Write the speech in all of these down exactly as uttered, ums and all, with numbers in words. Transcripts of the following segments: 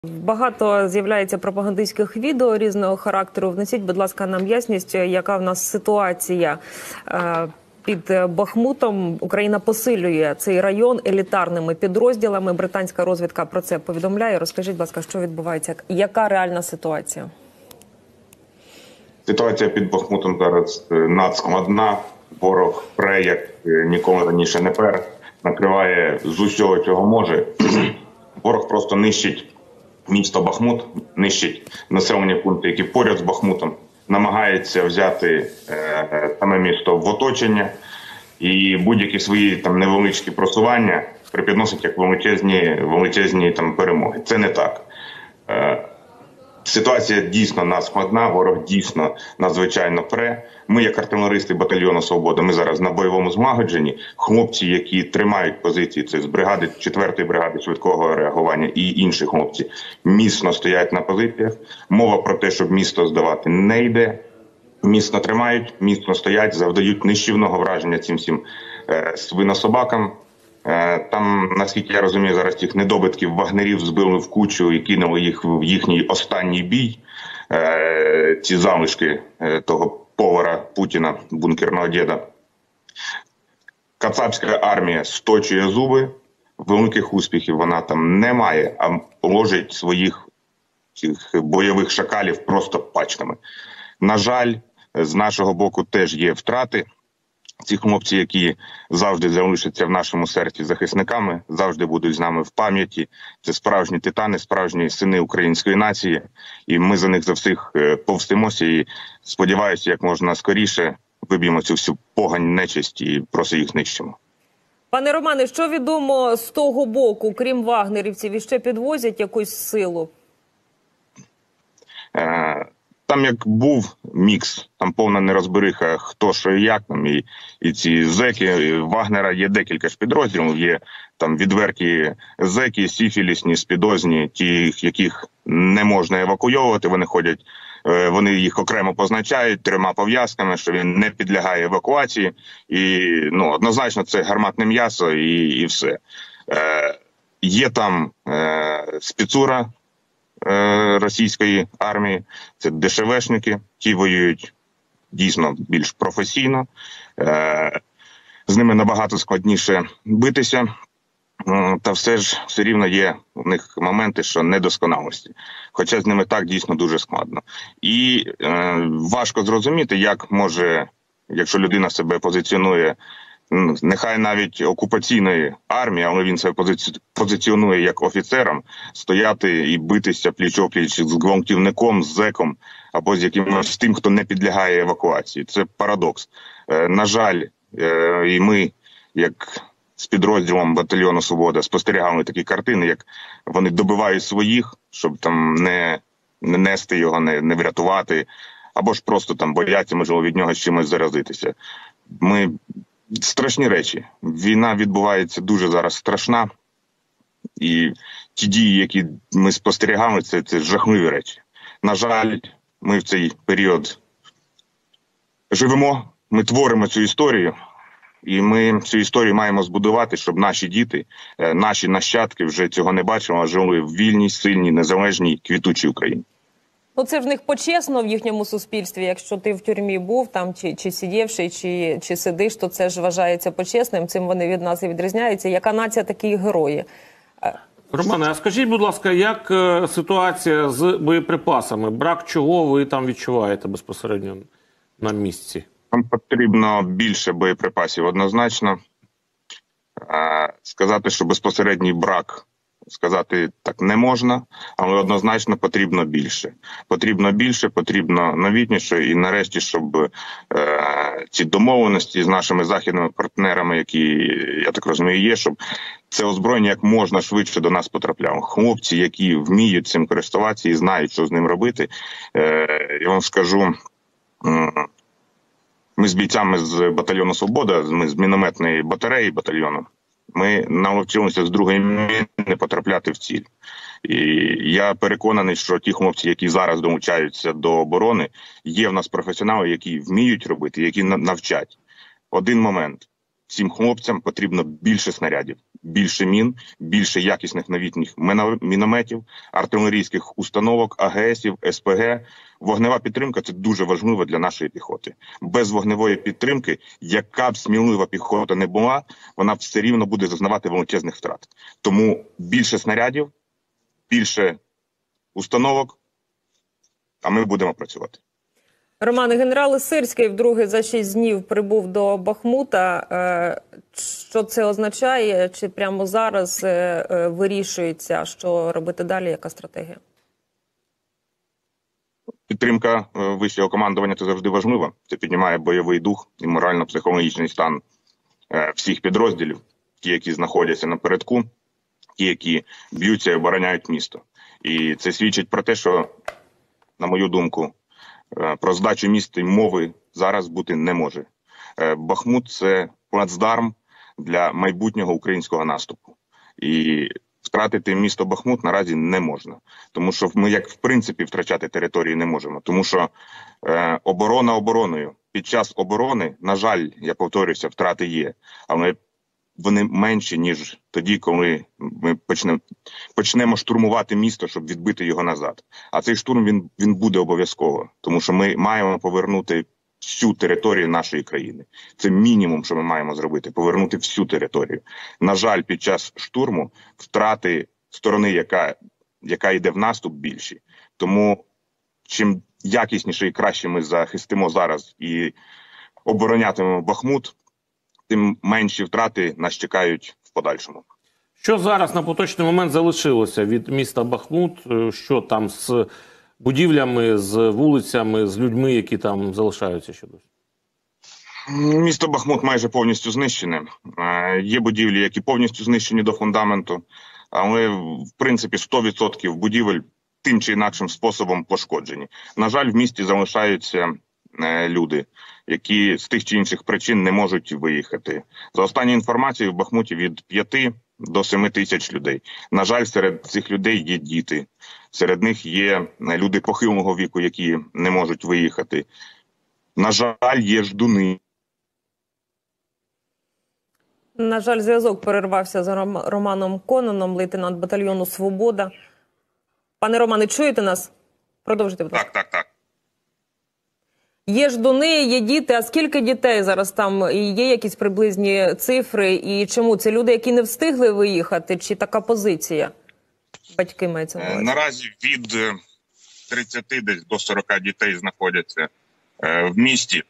Багато з'являється пропагандистських відео різного характеру. Внесіть, будь ласка, нам ясність, яка в нас ситуація під Бахмутом. Україна посилює цей район елітарними підрозділами. Британська розвідка про це повідомляє. Розкажіть, будь ласка, що відбувається? Яка реальна ситуація? Ситуація під Бахмутом зараз надскладна. Ворог пре, як ніколи раніше не пер. Накриває з усього, чого може. Ворог просто нищить місто Бахмут, нищить населені пункти, які поряд з Бахмутом, намагається взяти е, саме місто в оточення і будь-які свої там невеличкі просування припідносить як величезні, величезні там перемоги. Це не так. Е, Ситуація дійсно надскладна, ворог дійсно надзвичайно пре. Ми, як артилеристи батальйону «Свобода», ми зараз на бойовому злагодженні. Хлопці, які тримають позиції, це з бригади, четвертої бригади швидкого реагування і інші хлопці, міцно стоять на позиціях. Мова про те, щоб місто здавати, не йде. Міцно тримають, міцно стоять, завдають нищівного враження цим всім е, свинособакам. Там, наскільки я розумію, зараз тих недобитків вагнерів збили в кучу і кинули їх в їхній останній бій. Ці залишки того повара Путіна, бункерного діда. Кацапська армія сточує зуби, великих успіхів вона там не має, а ложить своїх цих бойових шакалів просто пачками. На жаль, з нашого боку теж є втрати. Ці хлопці, які завжди залишаться в нашому серці захисниками, завжди будуть з нами в пам'яті. Це справжні титани, справжні сини української нації. І ми за них за всіх повстимося і, сподіваюся, як можна скоріше виб'ємо цю всю погань, нечисть і просто їх знищимо. Пане Романе, що відомо з того боку, крім вагнерівців, і ще підвозять якусь силу? Е Там як був мікс, там повна нерозбериха, хто що і як, там і, і ці зеки, і Вагнера є декілька ж підрозділів, є там відверті зеки, сіфілісні, спідозні, ті, яких не можна евакуйовувати, вони ходять, вони їх окремо позначають трьома пов'язками, що він не підлягає евакуації, і ну, однозначно це гарматне м'ясо і, і все. Е, є там е, спецура російської армії, це ДШВшники, ті воюють дійсно більш професійно, з ними набагато складніше битися, та все ж все рівно є у них моменти, що недосконалості, хоча з ними так дійсно дуже складно. І е, важко зрозуміти, як може, якщо людина себе позиціонує, нехай навіть окупаційної армії, але він себе позиціонує як офіцером, стояти і битися пліч-опліч з гвалтівником, з зеком або з якимось тим, хто не підлягає евакуації. Це парадокс. На жаль, і ми, як з підрозділом батальйону «Свобода», спостерігали такі картини, як вони добивають своїх, щоб там не, не нести його, не, не врятувати, або ж просто там бояться, можливо, від нього з чимось заразитися. Ми страшні речі. Війна відбувається дуже зараз страшна. І ті дії, які ми спостерігали, це, це жахливі речі. На жаль, ми в цей період живемо, ми творимо цю історію. І ми цю історію маємо збудувати, щоб наші діти, наші нащадки вже цього не бачили, а жили в вільній, сильній, незалежній, квітучій Україні. Ну, це ж в них почесно в їхньому суспільстві. Якщо ти в тюрмі був, там, чи, чи сидівши, чи, чи сидиш, то це ж вважається почесним. Цим вони від нас і відрізняються. Яка нація, такі і герої. Романе, а скажіть, будь ласка, як ситуація з боєприпасами? Брак чого ви там відчуваєте безпосередньо на місці? Нам потрібно більше боєприпасів однозначно. Сказати, що безпосередній брак, сказати так не можна, але однозначно потрібно більше. Потрібно більше, потрібно новітніше і нарешті, щоб е, ці домовленості з нашими західними партнерами, які, я так розумію, є, щоб це озброєння як можна швидше до нас потрапляло. Хлопці, які вміють цим користуватися і знають, що з ним робити, е, я вам скажу, е, ми з бійцями з батальйону «Свобода», ми з мінометної батареї батальйону, ми навчилися з другої міни потрапляти в ціль. І я переконаний, що ті хлопці, які зараз долучаються до оборони, є в нас професіонали, які вміють робити, які навчать. Один момент. цим хлопцям потрібно більше снарядів, більше мін, більше якісних новітніх мінометів, артилерійських установок, А Ге Есів, Ес Пе Ге. Вогнева підтримка – це дуже важливо для нашої піхоти. Без вогневої підтримки, яка б смілива піхота не була, вона все рівно буде зазнавати величезних втрат. Тому більше снарядів, більше установок, а ми будемо працювати. Роман, генерал Сирський вдруге за шість днів прибув до Бахмута. Що це означає? Чи прямо зараз вирішується, що робити далі, яка стратегія? Підтримка вищого командування – це завжди важливо. Це піднімає бойовий дух і морально-психологічний стан всіх підрозділів, ті, які знаходяться напередку, ті, які б'ються і обороняють місто. І це свідчить про те, що, на мою думку, про здачу міста й мови зараз бути не може. Бахмут – це плацдарм для майбутнього українського наступу. І втратити місто Бахмут наразі не можна. Тому що ми, як в принципі, втрачати території не можемо. Тому що е, оборона обороною. Під час оборони, на жаль, я повторюся, втрати є. Але вони менші, ніж тоді, коли ми почнемо, почнемо штурмувати місто, щоб відбити його назад. А цей штурм, він, він буде обов'язково. Тому що ми маємо повернути всю територію нашої країни. Це мінімум, що ми маємо зробити – повернути всю територію. На жаль, під час штурму втрати сторони, яка, яка йде в наступ, більші. Тому чим якісніше і краще ми захистимо зараз і оборонятимемо Бахмут, тим менші втрати нас чекають в подальшому. Що зараз на поточний момент залишилося від міста Бахмут? Що там з будівлями, з вулицями, з людьми, які там залишаються ще досі? Місто Бахмут майже повністю знищене. Є будівлі, які повністю знищені до фундаменту, але, в принципі, сто відсотків будівель тим чи інакшим способом пошкоджені. На жаль, в місті залишаються люди, які з тих чи інших причин не можуть виїхати. За останньою інформацією, в Бахмуті від п'яти до семи тисяч людей. На жаль, серед цих людей є діти. Серед них є люди похилого віку, які не можуть виїхати. На жаль, є ждуни. На жаль, зв'язок перервався з Романом Кононом, лейтенант батальйону «Свобода». Пане Романе, чуєте нас? Продовжуйте, будь ласка. Так, так, так. Є ждуни, є діти. А скільки дітей зараз там? І є якісь приблизні цифри? І чому? Це люди, які не встигли виїхати? Чи така позиція? Батьки мається на увазі. Наразі від тридцяти десь до сорока дітей знаходяться в місті.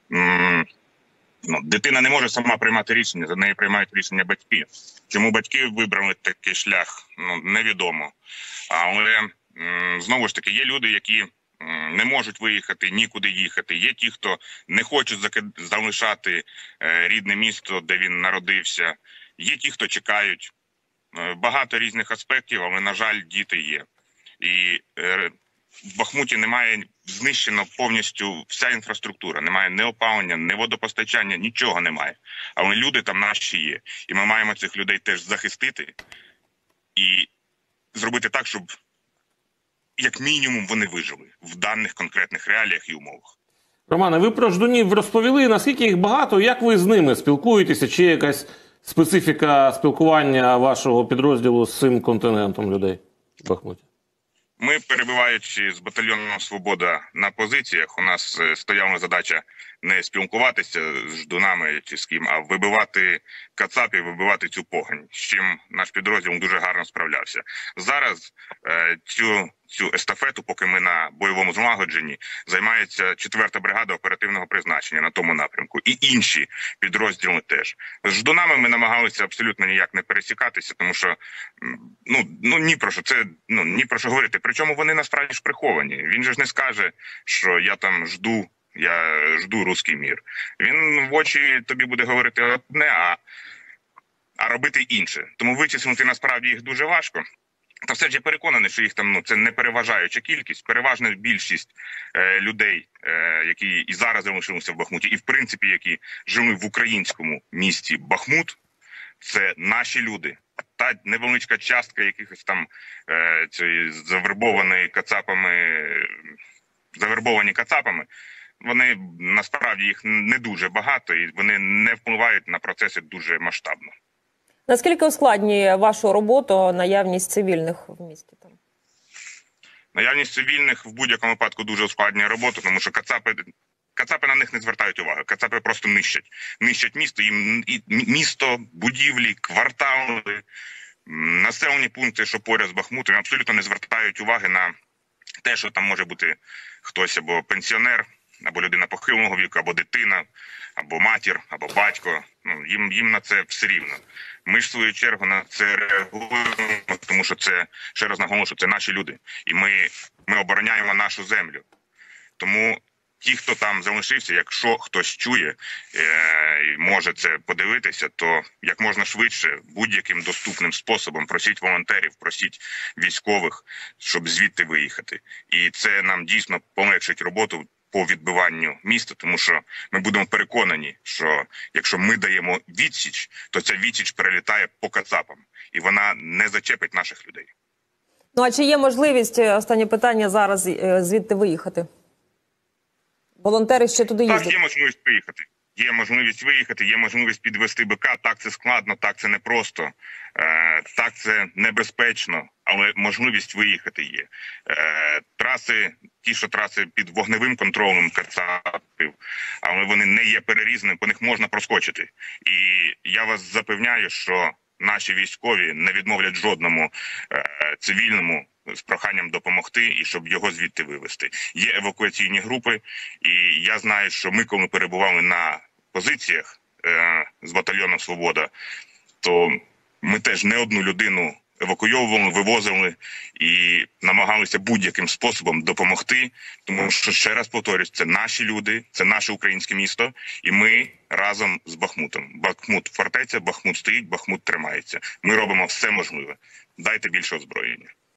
Ну, дитина не може сама приймати рішення, за неї приймають рішення батьки. Чому батьки вибрали такий шлях, ну, невідомо. Але, знову ж таки, є люди, які не можуть виїхати, нікуди їхати. Є ті, хто не хочуть залишати рідне місто, де він народився. Є ті, хто чекають. Багато різних аспектів, але, на жаль, діти є. І в Бахмуті немає, знищено повністю вся інфраструктура. Немає ні опалення, ні водопостачання, нічого немає. Але люди там наші є. І ми маємо цих людей теж захистити і зробити так, щоб як мінімум вони вижили в даних конкретних реаліях і умовах. Романе, ви про ждунів розповіли, наскільки їх багато, як ви з ними спілкуєтеся, чи є якась специфіка спілкування вашого підрозділу з цим континентом людей в Бахмуті? Ми, перебуваючи з батальйоном «Свобода» на позиціях, у нас стояла задача не спілкуватися з ждунами чи з ким, а вибивати кацапів, вибивати цю погань, з чим наш підрозділ дуже гарно справлявся. Зараз е, цю, цю естафету, поки ми на бойовому злагодженні, займається четверта бригада оперативного призначення на тому напрямку. І інші підрозділи теж. З ждунами ми намагалися абсолютно ніяк не пересікатися, тому що ну, ну ні про що, це, ну, ні про що говорити. Причому вони насправді ж приховані. Він же ж не скаже, що я там жду, я жду руський мір. Він в очі тобі буде говорити одне, а, а робити інше. Тому вичислити насправді їх дуже важко. Та все ж я переконаний, що їх там, ну, це не переважаюча кількість. Переважна більшість е, людей, е, які і зараз залишилися в Бахмуті, і в принципі, які жили в українському місті Бахмут, це наші люди. Та невеличка частка якихось там е, цієї завербованої кацапами, завербовані кацапами, Вони насправді їх не дуже багато і вони не впливають на процеси дуже масштабно. Наскільки ускладнює вашу роботу наявність цивільних в місті там? Наявність цивільних в будь-якому випадку дуже ускладнює роботу, тому що кацапи, кацапи на них не звертають уваги. Кацапи просто нищать. Нищать місто, їм і місто, будівлі, квартали, населені пункти, що поряд з Бахмутом, абсолютно не звертають уваги на те, що там може бути хтось або пенсіонер, або людина похилого віку, або дитина, або матір, або батько. Ну, їм, їм на це все рівно. Ми ж, в свою чергу, на це реагуємо, тому що це, ще раз наголошую, це наші люди. І ми, ми обороняємо нашу землю. Тому ті, хто там залишився, якщо хтось чує е, і може це подивитися, то як можна швидше, будь-яким доступним способом просіть волонтерів, просіть військових, щоб звідти виїхати. І це нам дійсно полегшить роботу по відбиванню міста, тому що ми будемо переконані, що якщо ми даємо відсіч, то ця відсіч перелітає по кацапам, і вона не зачепить наших людей. Ну, а чи є можливість, останнє питання, зараз е, звідти виїхати? Волонтери ще туди їздять? Так, є можливість виїхати. Є можливість виїхати, є можливість підвести БК. Так, це складно, так, це непросто, е, так, це небезпечно, але можливість виїхати є. Е, траси, ті, що траси під вогневим контролем кацапів, але вони не є перерізаними, по них можна проскочити. І я вас запевняю, що наші військові не відмовлять жодному е, цивільному з проханням допомогти і щоб його звідти вивезти. Є евакуаційні групи, і я знаю, що ми, коли перебували на позиціях е, з батальйону «Свобода», то ми теж не одну людину евакуйовували, вивозили і намагалися будь-яким способом допомогти, тому що, ще раз повторюсь, це наші люди, це наше українське місто, і ми разом з Бахмутом. Бахмут – фортеця, Бахмут стоїть, Бахмут тримається. Ми робимо все можливе. Дайте більше озброєння.